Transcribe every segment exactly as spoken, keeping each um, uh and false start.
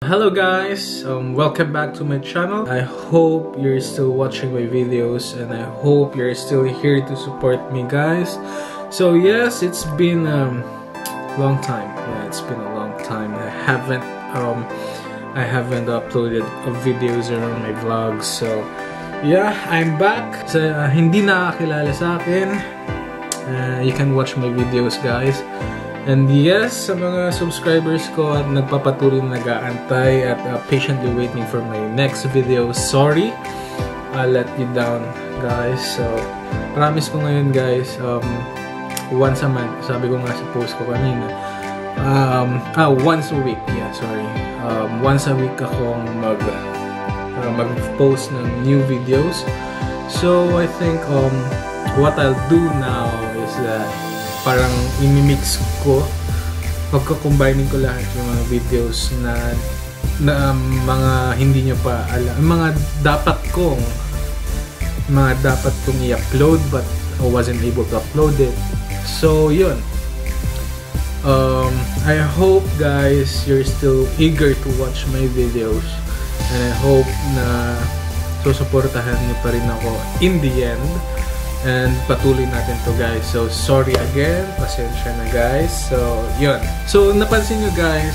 Hello guys, um, welcome back to my channel. I hope you're still watching my videos and I hope you're still here to support me, guys. So yes, it's been a um, long time. Yeah, it's been a long time. I haven't um, I haven't uploaded videos or my vlogs. So yeah, I'm back. So uh, hindi nakakilala sa akin, uh, you can watch my videos, guys. And yes, sa mga subscribers ko at nagpapatuloy na nag-aantay at uh, patiently waiting for my next video, sorry, I let you down, guys. So, promise ko ngayon, guys, um, once a month, sabi ko nga sa post ko kanina, um, ah, once a week, yeah, sorry. Um, once a week akong mag, uh, mag-post ng new videos. So, I think um, what I'll do now is that parang imimix ko, pagka-combining ko lahat yung mga videos na, na um, mga hindi nyo pa alam, mga dapat kong mga dapat kong i-upload but I wasn't able to upload it. So yun, um, I hope guys you're still eager to watch my videos and I hope na susuportahan nyo pa rin ako in the end. And patuloy natin to, guys. So sorry again, pasensya na, guys. So yun. So napansin nyo, guys,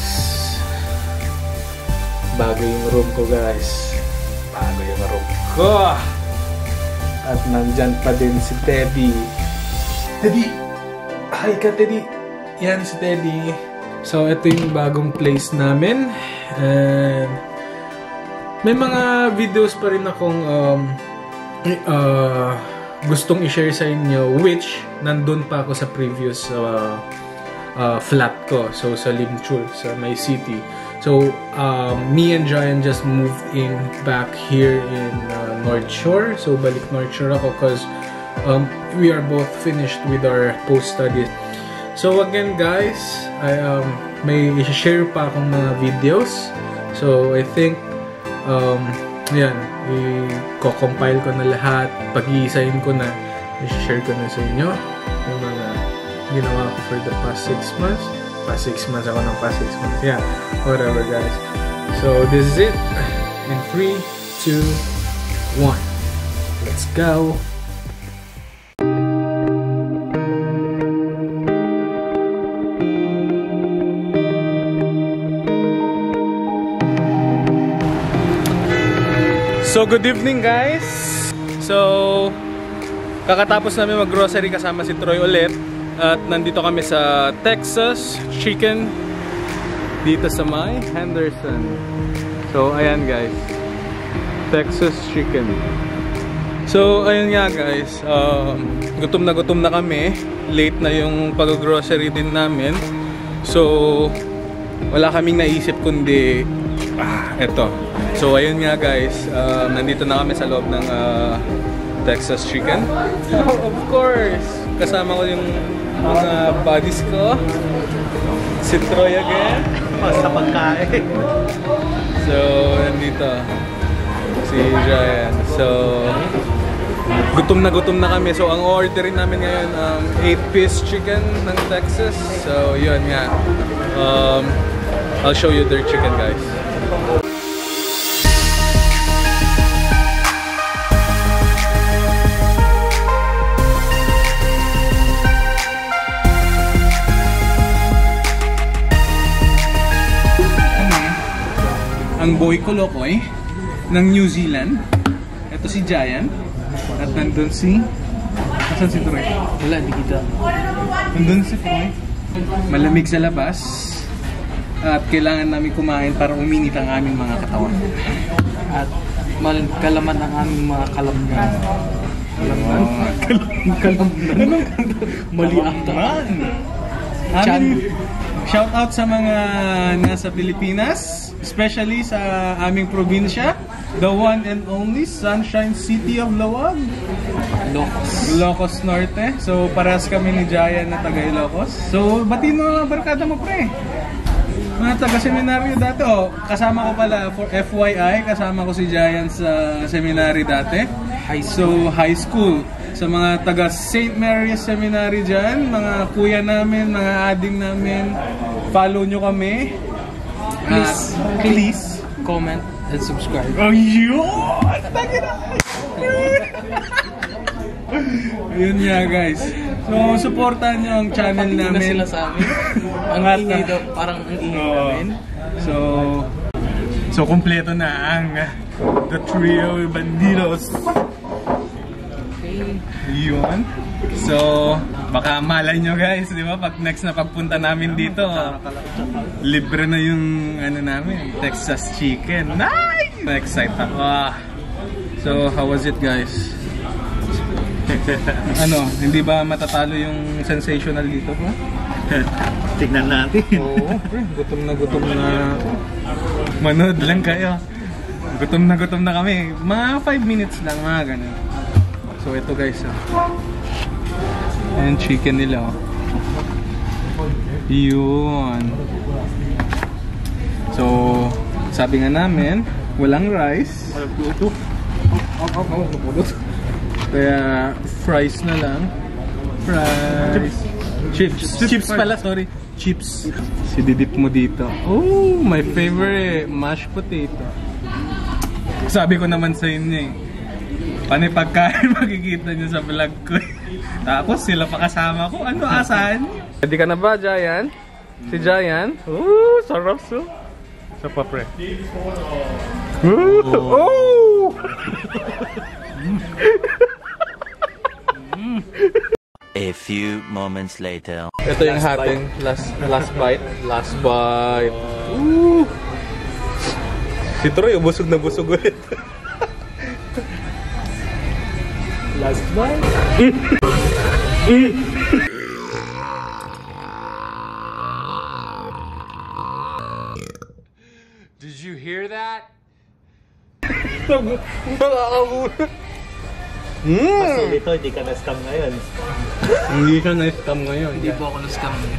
bago yung room ko, guys. Bago yung room ko. At nandyan pa din si Teddy. Teddy! Hi ka, Teddy! Yan si Teddy. So ito yung bagong place namin. And may mga videos pa rin akong um, uh, gustong i-share sa inyo, which nandun pa ako sa previous uh, uh, flat ko, so sa Limchul, sa my city. So um, me and Jayan just moved in back here in uh, North Shore. So balik North Shore ako because um, we are both finished with our post-studies. So again, guys, I um, may i-share pa akong mga videos. So I think um, yan, i-compile ko na lahat, pag-iisahin ko na, i-share ko na sa inyo yung mga ginawa ko for the past six months. Past six months ako ng past six months. Yeah, whatever, guys. So, this is it. In three, two, one. Let's go! So, good evening, guys! So, kakatapos namin mag-grocery kasama si Troy ulit. At nandito kami sa Texas Chicken dito sa may Henderson. So, ayan, guys. Texas Chicken. So, ayun nga, guys. Um, gutom na gutom na kami. Late na yung pag-grocery din namin. So, wala kaming naisip kundi ah, eto. So ayun nga, guys, uh, nandito na kami sa loob ng uh, Texas Chicken. Of course, kasama ko yung mga buddies ko. Si Troy again. Basta pagkain. So, nandito si Jayan. So, gutom na gutom na kami. So, ang orderin namin ngayon, um, eight piece chicken ng Texas. So, yun nga. Um, I'll show you their chicken, guys. Ang boy ko Lokoy ng New Zealand. Ito si Jayan. At nandun si... Asan si Troy? Wala, di kita. Nandun si Troy. Malamig sa labas. At kailangan namin kumain para uminit ang aming mga katawan. At kalaman ang aming mga kalamnan. Kalamnan? Kalamnan? Mali ata. Amin, shout out sa mga nasa Pilipinas, especially sa aming probinsya, the one and only Sunshine City of Lawag, Ilocos. Ilocos Norte. So parehas kami ni Jayan na taga Ilocos. So batiin mo mga barkada mo, pre. Mga taga-seminaryo dati. Oh, kasama ko pala, for F Y I, kasama ko si Jayan sa seminary dati. High so high school. Sa mga taga Saint Mary's Seminary dyan, mga kuya namin, mga ading namin, follow nyo kami. Please, Uh, please. comment and subscribe. Oh, yun! Yun nga, guys. So, supportan nyo ang channel Pati na namin. sila sa amin. Ang ingay daw, parang ang ingay Oo. namin. So, so kumpleto na ang The Trio Bandidos. Okay. Yun. So, baka malay nyo guys, di ba? Pag next na pagpunta namin dito, libre na yung ano namin, Texas Chicken. Nice! Excited ako. Ah. So, how was it guys? Ano, hindi ba matatalo yung sensational dito ba? Tignan natin. Oo, pre, gutom na gutom na. Manood lang kayo. Gutom na gutom na kami. Mga five minutes lang, mga ganun. So, ito guys, ah. Ayan, chicken nila, oh. Yun. So, sabi nga namin, walang rice. Walang tuto. Kaya, fries na lang. Fries. Chips. Chips, Chips pala, sorry. Chips. Sididip mo dito. Oh, my favorite. Mashed potato. Sabi ko naman sa inyo eh. Panay pagkain makikita nyo sa vlog ko. Tapos sila pa kasama ko. Ano, asahan? Ready ka na ba, Giant? Si Giant? Ooh, sarap so. Sa pa, pre. Ooh! Oh! A few moments later. Ito yung hating last last bite, last bite. Ooh. Si Troy busog na busog ulit. Last bite. Did you hear that? Kaso dito, hindi ka na-scam ngayon. Hindi siya na-scam ngayon. Hindi po ako na-scam ngayon.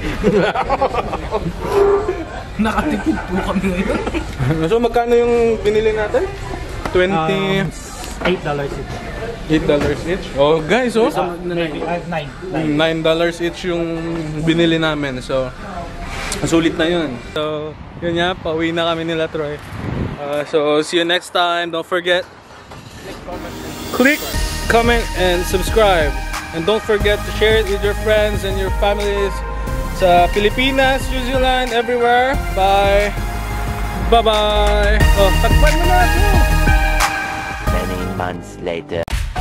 Nakatipid po kami ngayon. So magkano yung binili natin? twenty Um, eight dollars ito. eight dollars each? Oh guys, oh Uh, nine. nine dollars each yung binili namin. So sulit na yun. So yun nga, pauwi na kami nila Troy. Uh, so see you next time. Don't forget, click, comment, and subscribe. And don't forget to share it with your friends and your families sa Pilipinas, New Zealand, everywhere. Bye! Bye-bye! Oh, takpan mo na ako! Many months later.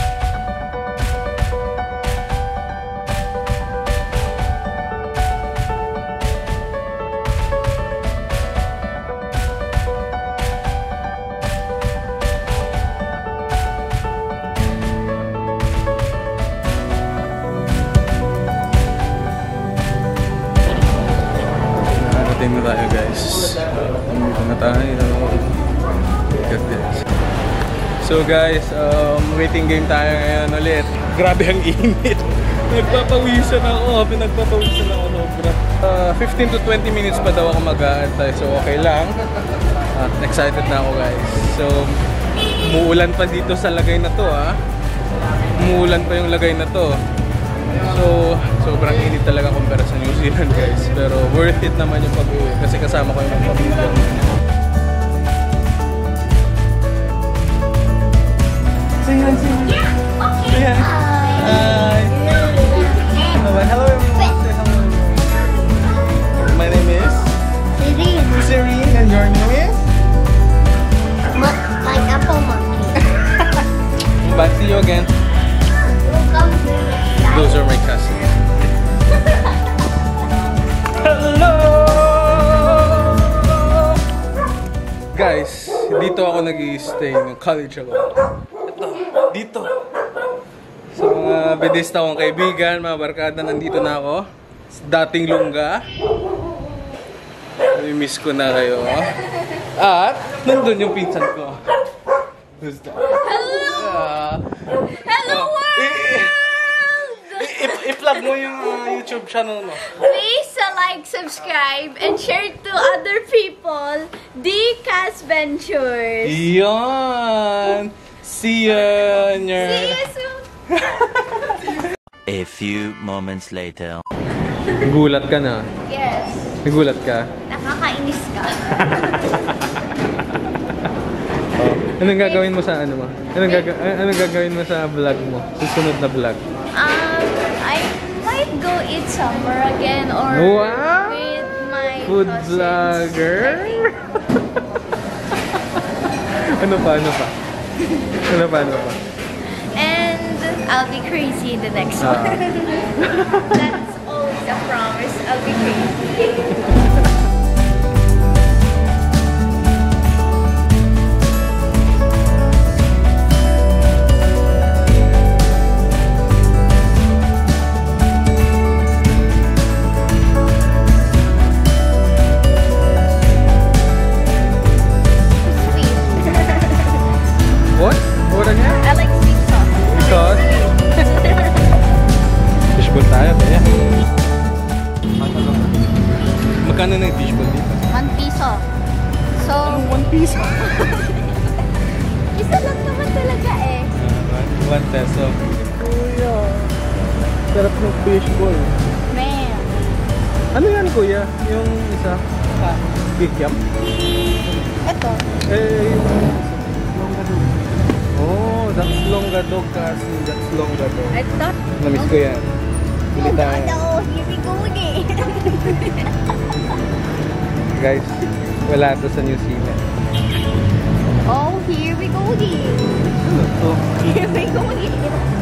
Narating na tayo guys. Nandito na tayo. Look at this. So guys, um, waiting game tayo ngayon ulit. Grabe ang init. Nagpapawisan ako. Pinagpapawisan ako sobra. Uh, fifteen to twenty minutes pa daw ako mag-aantay. So okay lang. At excited na ako guys. So, umuulan pa dito sa lagay na to ha. Umuulan pa yung lagay na to. So, sobrang init talaga kumpara sa New Zealand guys. Pero worth it naman yung pag-uwi kasi kasama ko yung mga pamilya. Say hi, say hi. Say hi. Hi. Hello, hello everyone. Say hello everyone. My name is Serene. Serene and your name is? Like apple monkey. Bye, see you again. Those are my cousins. Hello! Guys, dito ako nag-i-stay ng college ako. Ito, dito. Sa mga bedista kong kaibigan, mga barkada, nandito na ako. Dating lungga. I-miss ko na kayo. At, nandun yung pinsan ko. Who's that? Hello! Uh, Hello world! I-plug mo yung uh, YouTube channel mo. Please uh, like, subscribe, and share to other people. The Cas Ventures. Yon! See ya in your... See you soon. A few moments later. Gulat ka na. Yes. Nagulat ka. Nak Nakakainis ka. Oh. Anong gagawin mo sa ano mo? Anong, gaga anong gagawin mo sa vlog mo? Susunod na vlog? Um, I might go eat somewhere again or wow! with my Food cousins. vlogger? Ano pa? Ano pa? Ano pa? Ano pa? And I'll be crazy the next Ah. one. That's always a promise. I'll be crazy. What? What again? I like sweet sauce. Sauce? Fishball tayo, kaya. Magkano na yung fishball dito? One piso. So, One piece? isa lang naman talaga eh. Uh, one peso. Kuya, sarap ng fishball. Man. Ano yan, kuya? Yung isa? Ah, kikiam? Ito. Eh, yung... Oh, that's longadog kasi. That's longadog. I thought. Namiss ko yan. Bili Oh, tayo. no, here we go again. Guys, wala to sa New Zealand. Oh, here we go again. Ano to? Here we go again.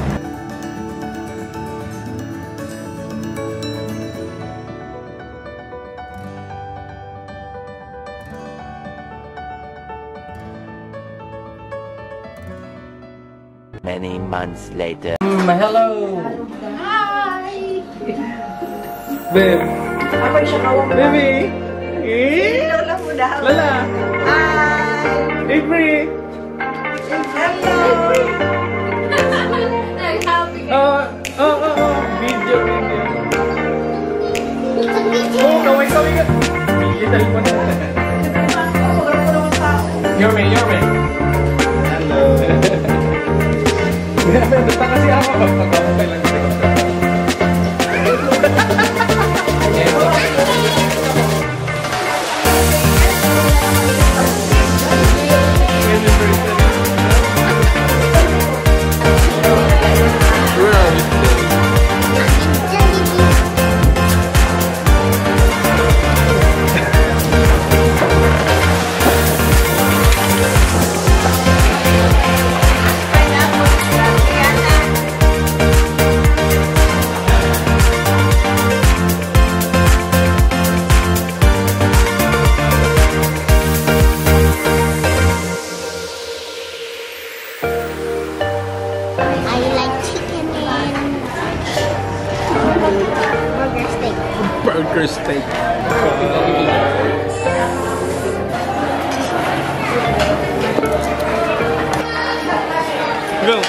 Many months later. Mm, hello! Hi! Babe! Baby! Eh? Lala! Avery! Oh, oh, oh, oh! Video, video! Oh, kaway, kaway ka! Video, talipon na. Yorme, Yorme! Hello! Basta kasi ako pagpagpapay lang kasi ko sa... I like chicken and burger steak. Burger steak. Go!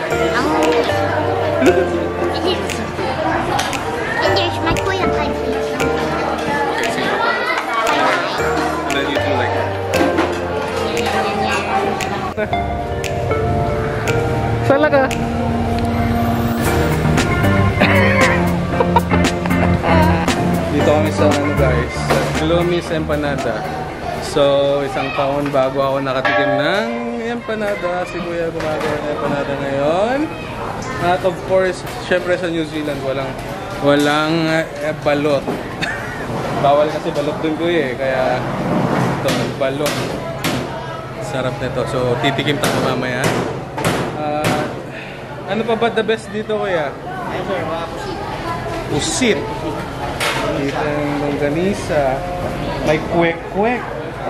And there's my kuya friend. And then you do like... Sala ka? Dito kami sa ano guys, Lumis Empanada. So, isang taon bago ako nakatikim ng empanada. Si Kuya gumagawa ng empanada ngayon. At of course, syempre sa New Zealand, walang walang eh, balot. Bawal kasi balot dun, Kuya eh. Kaya ito, balot. Sarap nito. So, titikim tayo mamaya. Uh, ano pa ba the best dito, Kuya? Pusit. Dito yung longganisa. May kwek-kwek.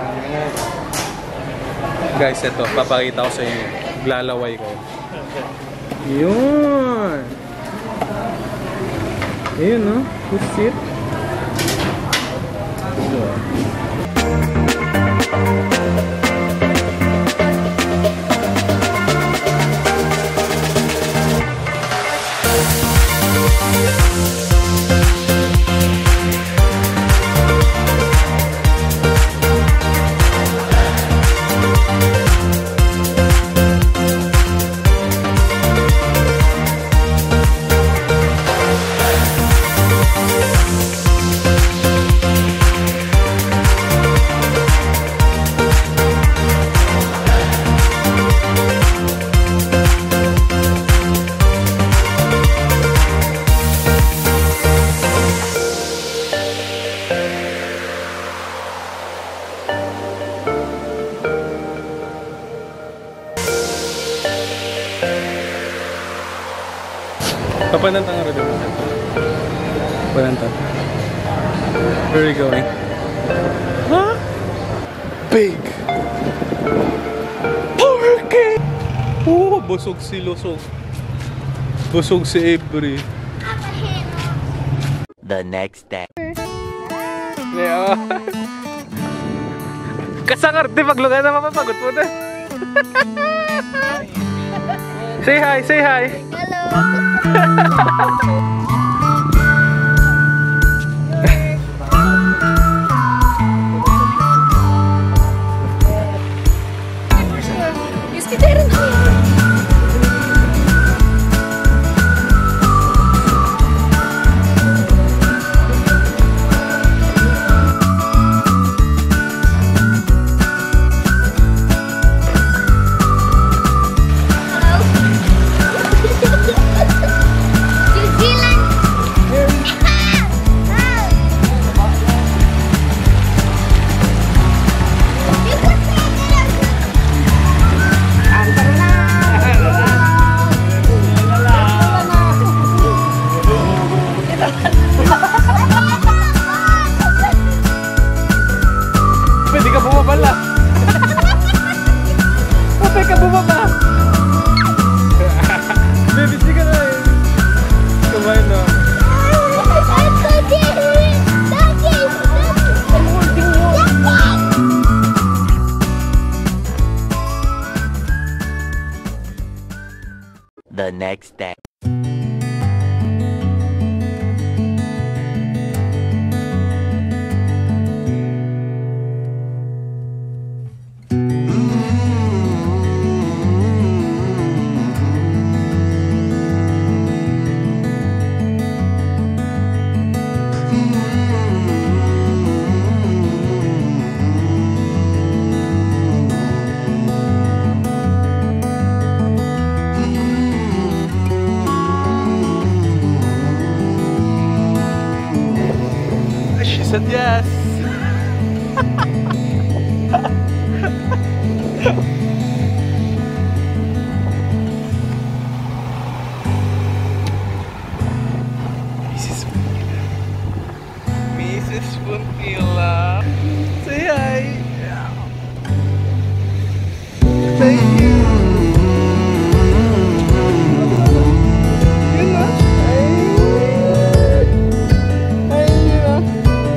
Guys, ito. Papakita ko sa inyo. Lalaway ko. Yun. Ayun, no? Pusit. So. Papanantang nga rin naman. Papanantang. Where are we going? Huh? Big! Porky! Oh, busog si Lusog. Busog si Avery. The next day. Yeah. Kasangar, di maglugay na mapapagod mo na. Say hi, say hi. Pwede ka bumaba lang. Pwede ka bumaba. Baby, sige na eh. Kumain na. The next day. She said yes. Missus Funtila. Missus Funtila. Say hi. Thank you. Yun na. Ay. Ay, yun na.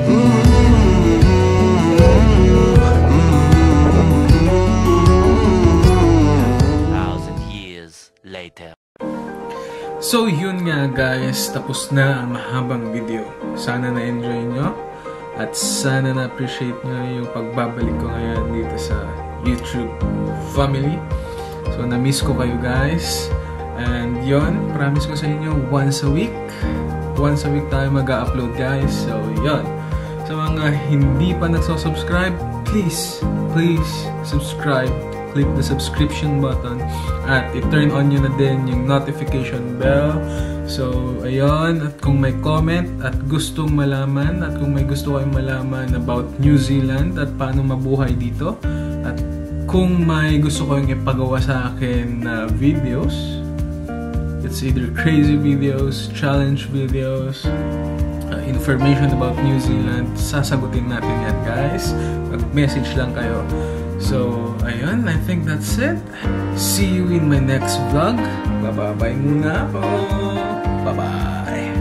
Thousand years later. So yun nga guys, tapos na ang mahabang video. Sana na-enjoy nyo at sana na-appreciate nyo yung pagbabalik ko ngayon dito sa YouTube family. So na-miss ko kayo guys. And yun, promise ko sa inyo once a week. Once a week tayo mag-upload guys. So yun. Sa mga hindi pa nagsusubscribe, please, please subscribe. Click the subscription button at i-turn on nyo na din yung notification bell. So, ayun. At kung may comment at gustong malaman at kung may gusto kayong malaman about New Zealand at paano mabuhay dito at kung may gusto kayong ipagawa sa akin na videos, it's either crazy videos, challenge videos, uh, information about New Zealand, sasagutin natin yan guys. Mag-message lang kayo. So, ayun, I think that's it. See you in my next vlog. Bye-bye muna po. Bye-bye.